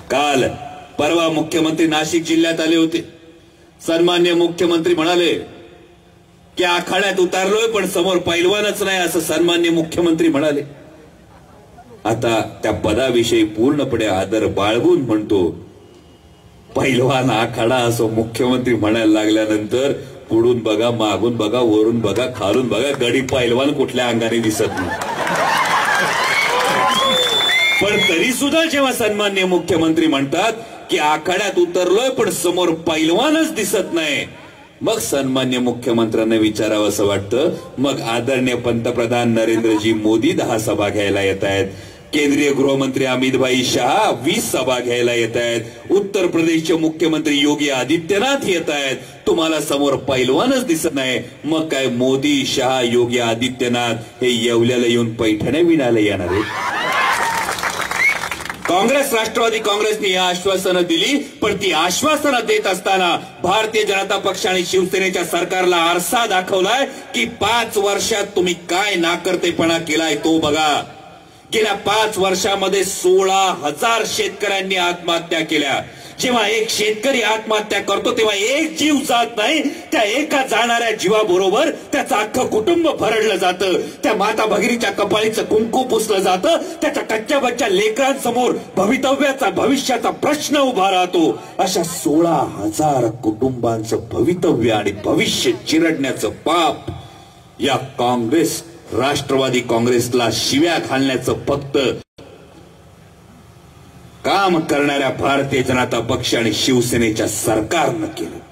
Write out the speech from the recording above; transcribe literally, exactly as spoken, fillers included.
काल परवा मुख्यमंत्री नाशिक जिल्ह्यात आले होते. सन्मान्य मुख्यमंत्री म्हणाले की आखाड्यात उतारलोय पण समोर पैलवानच नाही असं सन्मान्य मुख्यमंत्री म्हणाले. आता त्या पदाविषयी पूर्णपणे आदर बाळगून म्हणतो, पैलवान आखाडा असं मुख्यमंत्री म्हणायला लागल्यानंतर पुढून बघा, मागून बघा, वरून बघा, खालून बघा, गडी पैलवान कुठल्या अंगाने दिसत नाही. पण तरी सुद्धा जेव्हा सन्मान्य मुख्यमंत्री म्हणतात की आखाड्यात उतरलोय पण समोर पैलवानच दिसत नाही, मग सन्मान्य मुख्यमंत्र्यांना विचारावं असं वाटतं, मग आदरणीय पंतप्रधान नरेंद्रजी मोदी दहा सभा घ्यायला येत आहेत, केंद्रीय गृहमंत्री अमित भाई शहा वीस सभा घ्यायला येत आहेत, उत्तर प्रदेशचे मुख्यमंत्री योगी आदित्यनाथ येत आहेत, तुम्हाला समोर पैलवानच दिसत नाही, मग काय मोदी शहा योगी आदित्यनाथ हे येवल्याला येऊन पैठण्या विणायला येणार आहेत? काँग्रेस राष्ट्रवादी काँग्रेसने या आश्वासनं दिली, पण ती आश्वासनं देत असताना भारतीय जनता पक्ष आणि शिवसेनेच्या सरकारला आरसा दाखवलाय की पाच वर्षात तुम्ही काय नाकर्तेपणा केलाय तो बघा. गेल्या पाच वर्षामध्ये सोळा हजार शेतकऱ्यांनी आत्महत्या केल्या. जेव्हा एक शेतकरी आत्महत्या करतो तेव्हा एक जीव जात नाही, त्या एका जाणाऱ्या जीवाबरोबर त्याचं अख्खं कुटुंब भरडलं जातं, त्या माता भगिनीच्या कपाळीचं कुंकू पुसलं जातं, त्याच्या कच्च्या बच्च्या लेकरांसमोर भवितव्याचा भविष्याचा प्रश्न उभा राहतो. अशा सोळा हजार कुटुंबांचं भवितव्य आणि भविष्य चिरडण्याचं पाप या काँग्रेस राष्ट्रवादी काँग्रेसला शिव्या घालण्याचं फक्त काम करणाऱ्या भारतीय जनता पक्ष आणि शिवसेनेच्या सरकारनं केलं.